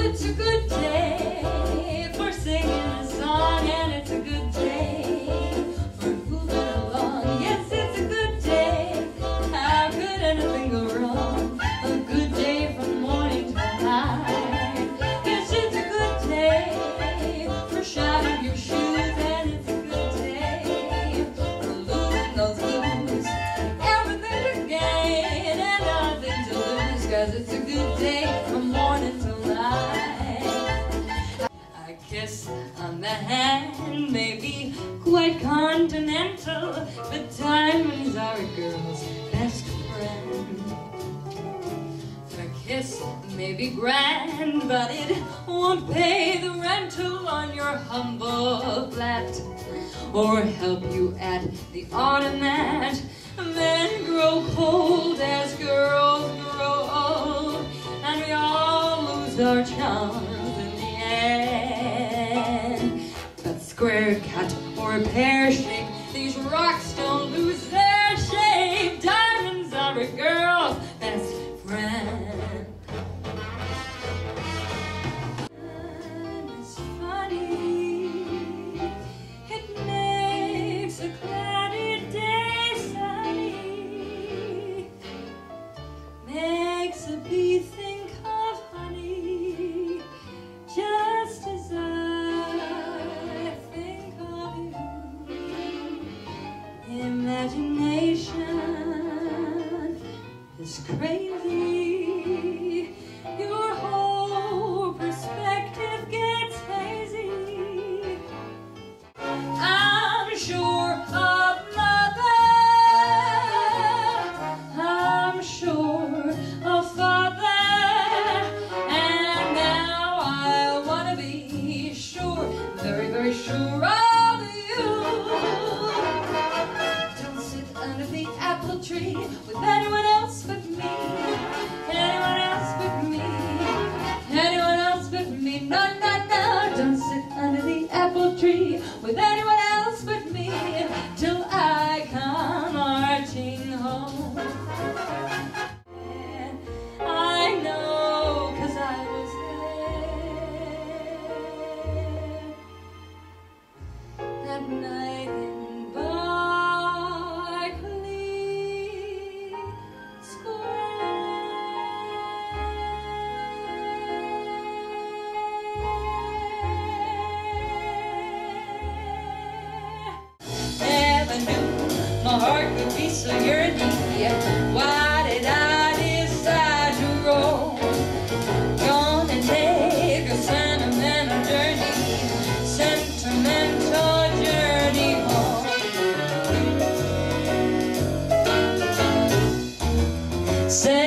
it's a good day for singing a song, and it's a good day for moving along. Yes, it's a good day. How could anything go wrong? A good day from morning to night. Yes, it's a good day for shining your shoes, and it's a good day for losing those blues. Everything to gain and nothing to lose, 'cause it's a good day from morning till night. A kiss on the hand may be quite continental, but diamonds are a girl's best friend. A kiss may be grand, but it won't pay the rental on your humble flat, or help you at the automat. Men grow cold as girls grow old, and we all lose our charms in the end. But square cut or pear shape, these rocks don't lose their shape. Diamonds are a girl's best friend. And it's funny, it makes a cloudy day sunny, makes a bee think of honey, just as I think of you. Imagination is crazy, your whole perspective gets hazy. I'm sure of mother, I'm sure of father, and now I want to be sure, very, very sure of you. Don't sit under the apple tree with anyone else but me, anyone else but me, anyone else but me. No, no, no, don't sit under the apple tree with anyone else but me till I come marching home. I know, 'cause I was there that night in Berkeley Square. Never knew my heart could be so yearning. Why did I decide to roll? Gonna take a sentimental journey home.